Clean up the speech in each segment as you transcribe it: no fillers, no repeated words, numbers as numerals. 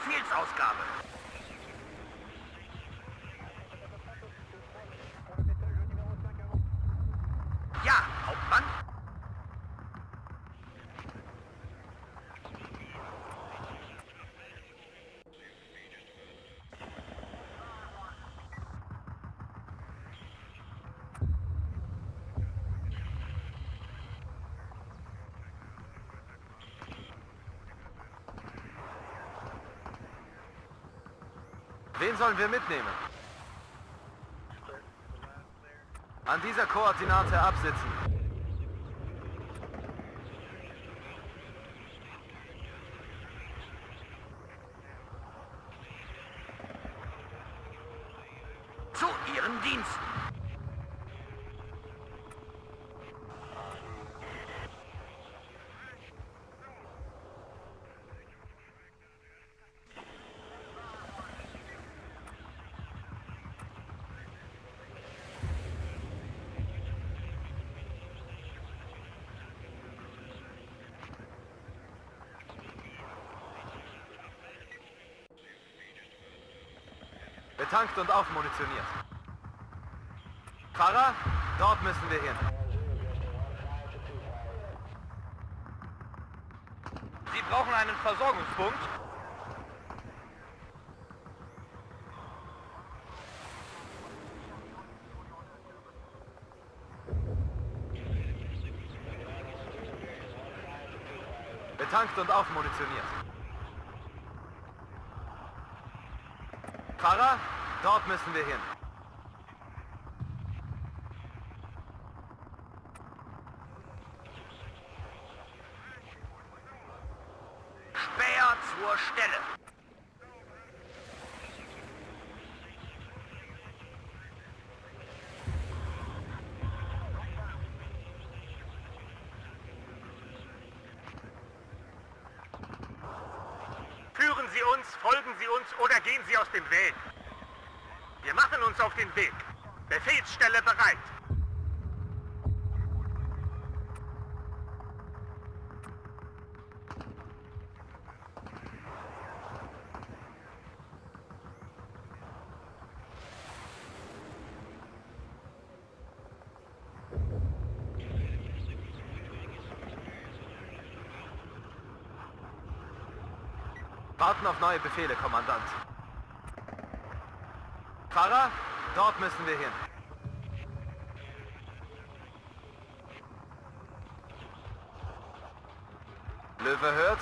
Befehlsausgabe. Ja, Hauptmann. Wen sollen wir mitnehmen? An dieser Koordinate absitzen. Zu Ihren Diensten. Betankt und aufmunitioniert. Fahrer, dort müssen wir hin. Sie brauchen einen Versorgungspunkt? Betankt und aufmunitioniert. Fahrer, dort müssen wir hin. Späher zur Stelle. Führen Sie uns, folgen Sie uns oder gehen Sie aus dem Weg. Wir machen uns auf den Weg. Befehlsstelle bereit. Warten auf neue Befehle, Kommandant. Fahrer, dort müssen wir hin. Löwe hört.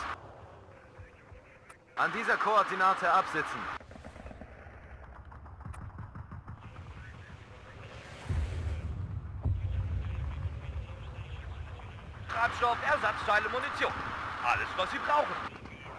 An dieser Koordinate absitzen. Treibstoff, Ersatzteile, Munition. Alles, was Sie brauchen.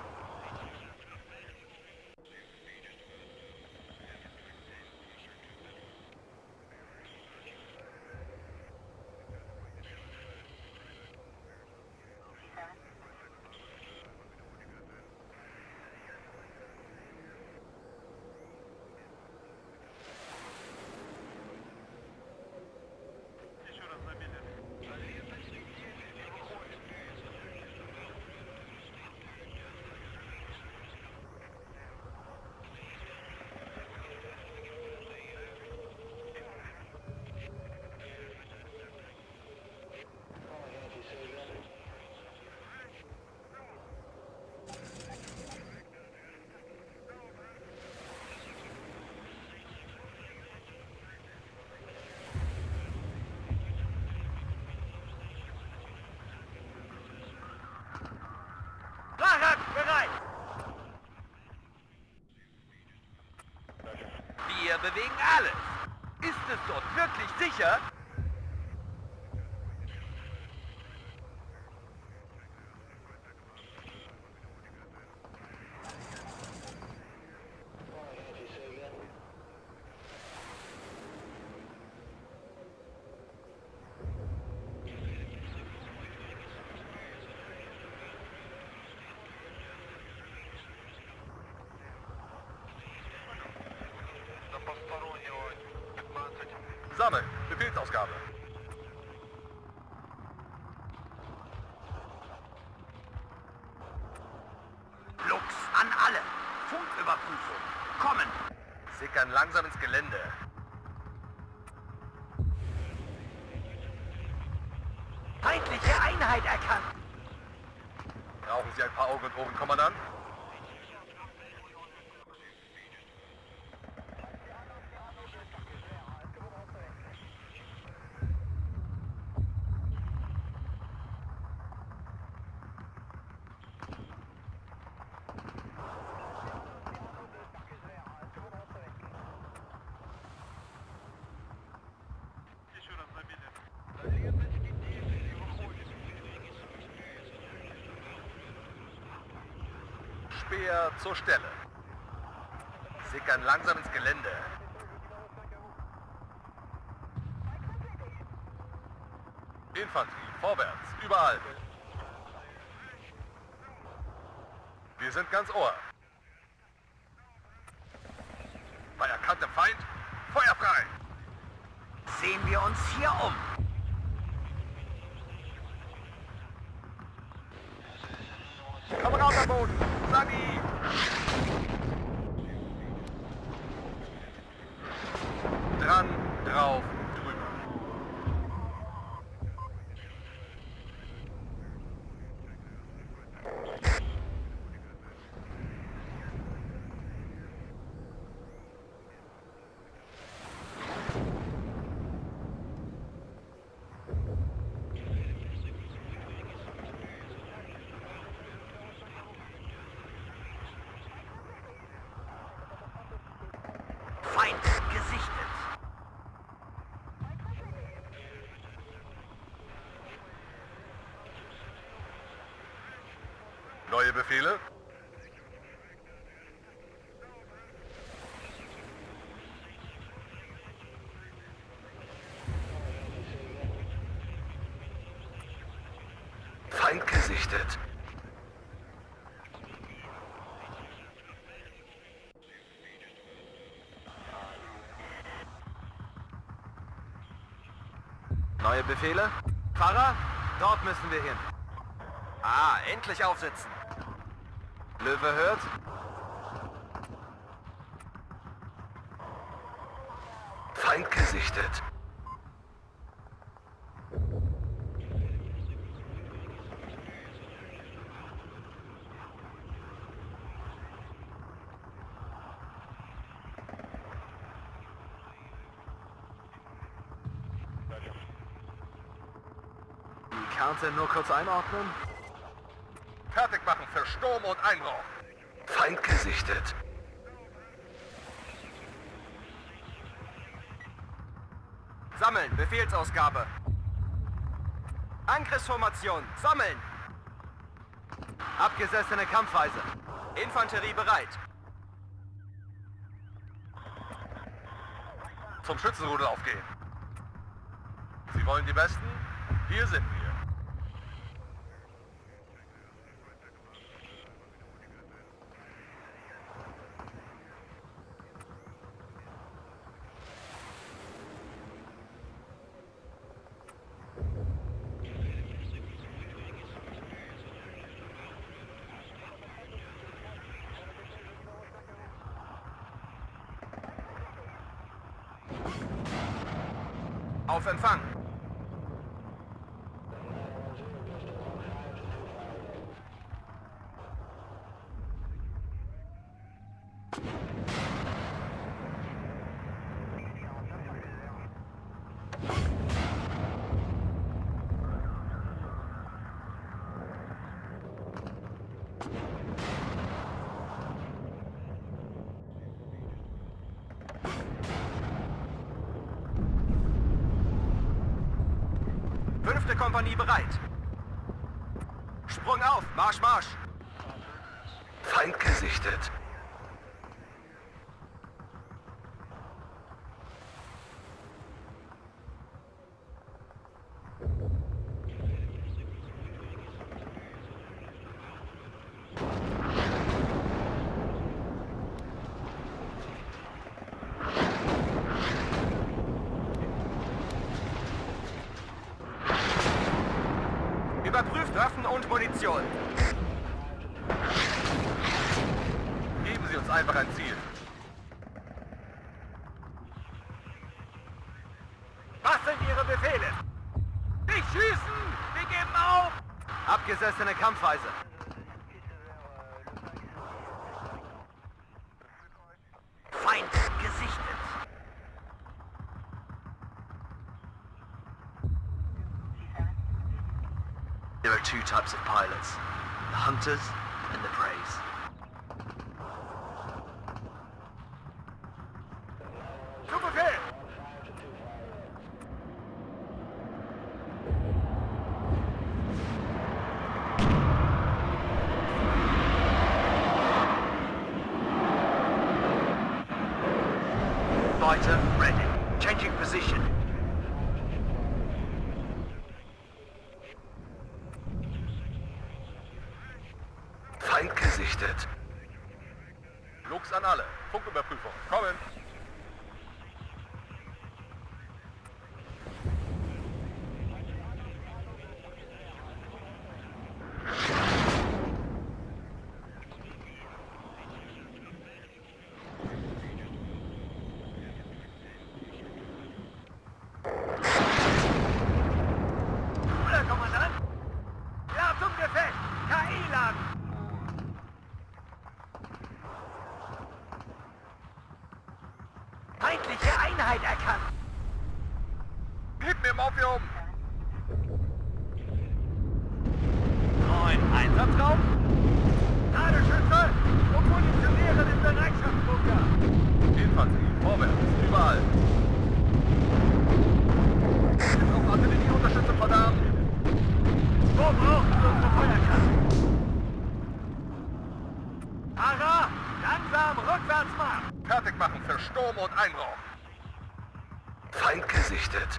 Bereit! Wir bewegen alles. Ist es dort wirklich sicher? Sammeln. Befehlsausgabe. Lux an alle. Funküberprüfung. Kommen! Sickern langsam ins Gelände. Feindliche Einheit erkannt! Brauchen Sie ein paar Augen und Ohren, Kommandant? Speer zur Stelle. Sickern langsam ins Gelände. Infanterie, vorwärts, überall. Wir sind ganz Ohr. Bei erkanntem Feind, Feuer frei! Sehen wir uns hier um. Kamerad am Boden! Sani! Dran, drauf, drüber. Feind gesichtet. Neue Befehle? Feind gesichtet. Neue Befehle? Fahrer, dort müssen wir hin. Ah, endlich aufsitzen. Löwe hört. Feind gesichtet. Die Karte nur kurz einordnen. Fertig machen für Sturm und Einbruch. Feind gesichtet. Sammeln, Befehlsausgabe. Angriffsformation, sammeln. Abgesessene Kampfweise. Infanterie bereit. Zum Schützenrudel aufgehen. Sie wollen die Besten? Hier sind wir. Auf Empfang. Fünfte Kompanie bereit. Sprung auf, Marsch, Marsch. Feind gesichtet. Überprüft Waffen und Munition. Geben Sie uns einfach ein Ziel. Was sind Ihre Befehle? Nicht schießen! Wir geben auf! Abgesessene Kampfweise. Feind gesichtet. There are two types of pilots. The hunters and the preys. Zu Befehl! Fighter ready. Changing position. Feind gesichtet. Lux an alle. Funküberprüfung. Kommen. Bruder, Kommandant! Ja, zum Gefecht! KI-Laden! Feindliche Einheit erkannt! Gib mir Morphium! Neuen Einsatzraum? Ladeschütze und munitionieren im Bereitschaftsbunker! Infanterie, vorwärts, überall. Jetzt auch Artillerieunterstützung, verdammt! Wo brauchen wir unsere Feuerkraft? Fahrer, langsam rückwärts machen! Fertig machen für Sturm und Einbruch. Feind gesichtet.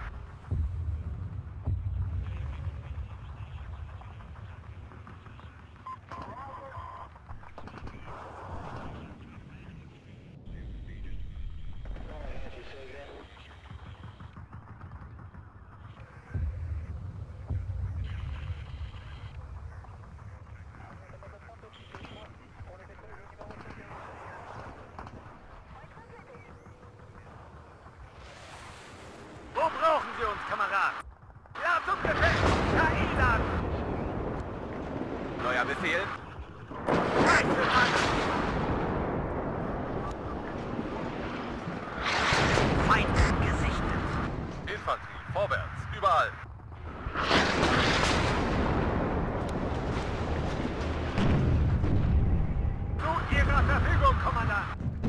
Wo brauchen Sie uns, Kamerad? Ja, zum Gefecht! KI-Laden! Neuer Befehl. Zeit für Mann! Feind gesichtet! Infanterie, vorwärts, überall. Zu Ihrer Verfügung, Kommandant!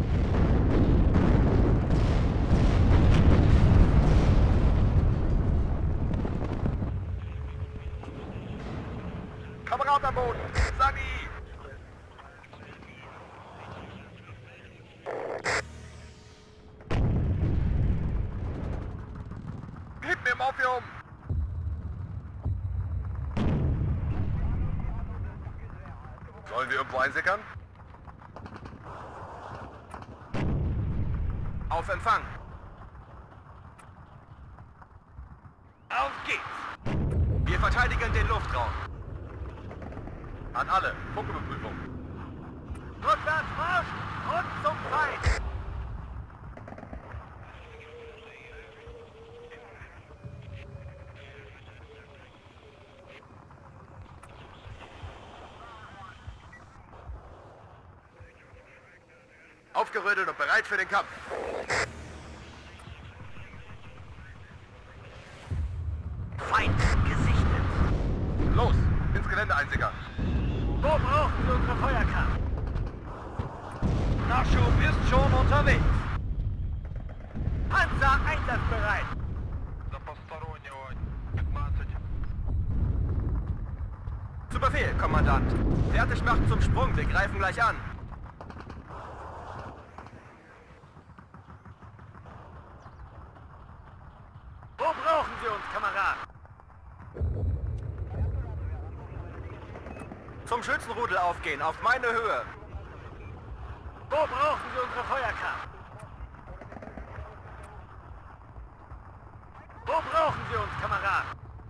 Kamerad am Boden. Sani! Gib mir Morphium! Sollen wir irgendwo einsickern? Auf Empfang. Auf geht's! Wir verteidigen den Luftraum. An alle, Funküberprüfung. Rückwärts Marsch und zum Feind! Aufgerüttelt und bereit für den Kampf. Feind gesichtet! Los, ins Gelände einsickern. Wo brauchen Sie unsere Feuerkraft? Nachschub ist schon unterwegs! Panzer einsatzbereit! Zu Befehl, Kommandant. Fertig machen zum Sprung. Wir greifen gleich an. Wo brauchen Sie uns, Kamerad? Zum Schützenrudel aufgehen, auf meine Höhe. Wo brauchen Sie unsere Feuerkraft? Wo brauchen Sie uns, Kamerad?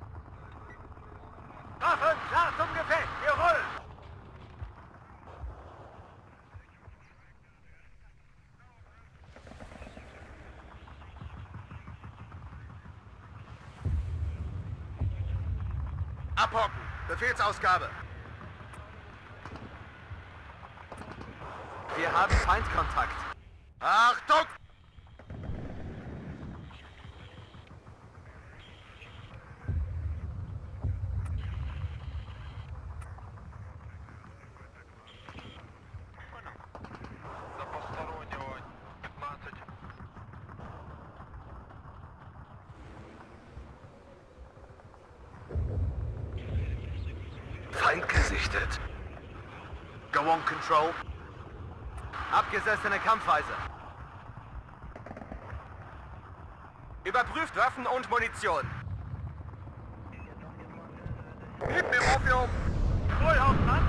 Waffen klar zum Gefecht, wir rollen! Abhocken. Befehlsausgabe. Wir haben Feindkontakt. Achtung! Feind gesichtet. Go on, Control. Abgesessene Kampfweise. Überprüft Waffen und Munition. Gib mir Morphium! Vollhauptmann!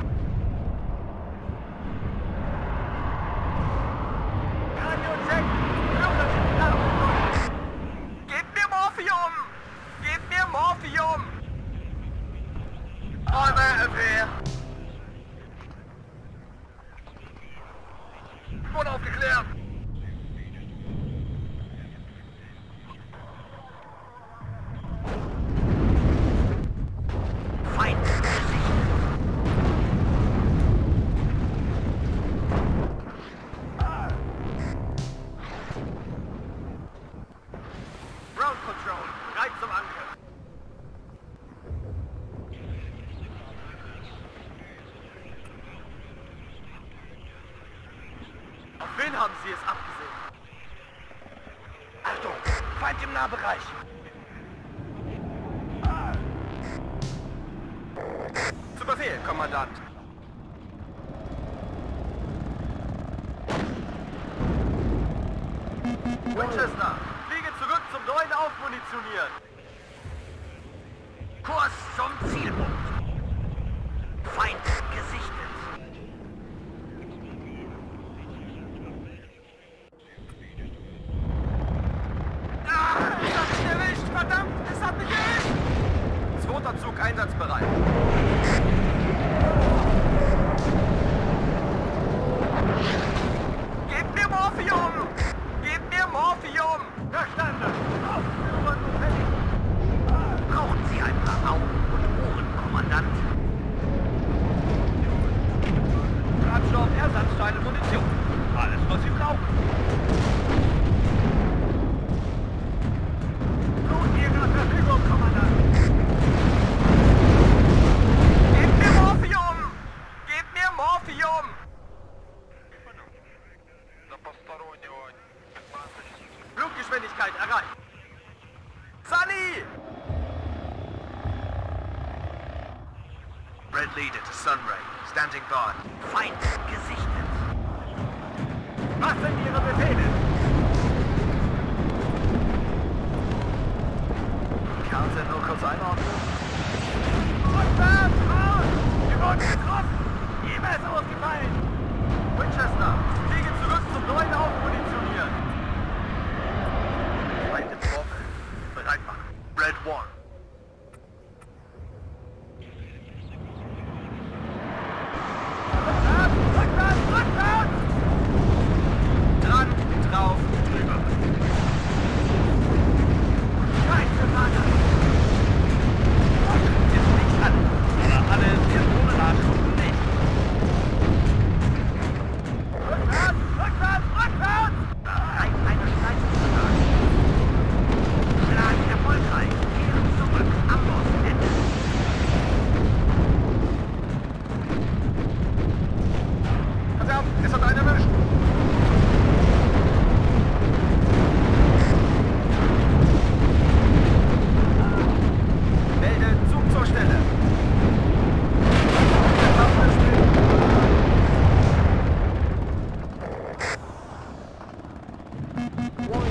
Radio-Check! Gebt mir Morphium! Gebt mir Morphium! I'm out of here! Wurde aufgeklärt! Feind gesichtet. Ground Control, bereit zum Angriff. Auf wen haben Sie es abgesehen? Achtung, Feind im Nahbereich. Zu Befehl, Kommandant. Winchester, fliege zurück zum neuen Aufmunitionieren. Kurs zum Zielpunkt. Feind gesichtet. Es hat mich erwischt, verdammt, es hat mich erwischt. Zweiter Zug einsatzbereit. Gebt mir Morphium! Gebt mir Morphium! Verstanden! Ausführung und fertig! Brauchen Sie ein paar Augen und Ohren, Kommandant. Treibstoff, Ersatzteile, Munition. Alles, was Sie brauchen. Zu Ihrer Verfügung, Kommandant! Gebt mir Morphium! Gebt mir Morphium! Fluggeschwindigkeit erreicht. Sunny! Red Leader to Sunray. Standing by. Feind gesichtet. Was sind Ihre Befehle? Counter nur kurz einordnen. Rückwärts! Raus! Wir wurden getroffen! Ihm ist ausgefallen! Winchester, fliege zurück zum neuen Aufmunitionieren. Feind im Vorfeld. Bereit machen. Red One. Rückwärts! Rückwärts! Dran, drauf, drüber. Scheiße, Vater! Jetzt nicht an, aber alle Personennachschubsen nicht. Rückwärts! Rückwärts! Rückwärts! Bereit, eine Streifenvertrag. Schlag erfolgreich. Kehren zurück. Ambossende. Verdammt, es hat einen erwischt! Melde Zug zur Stelle. Warno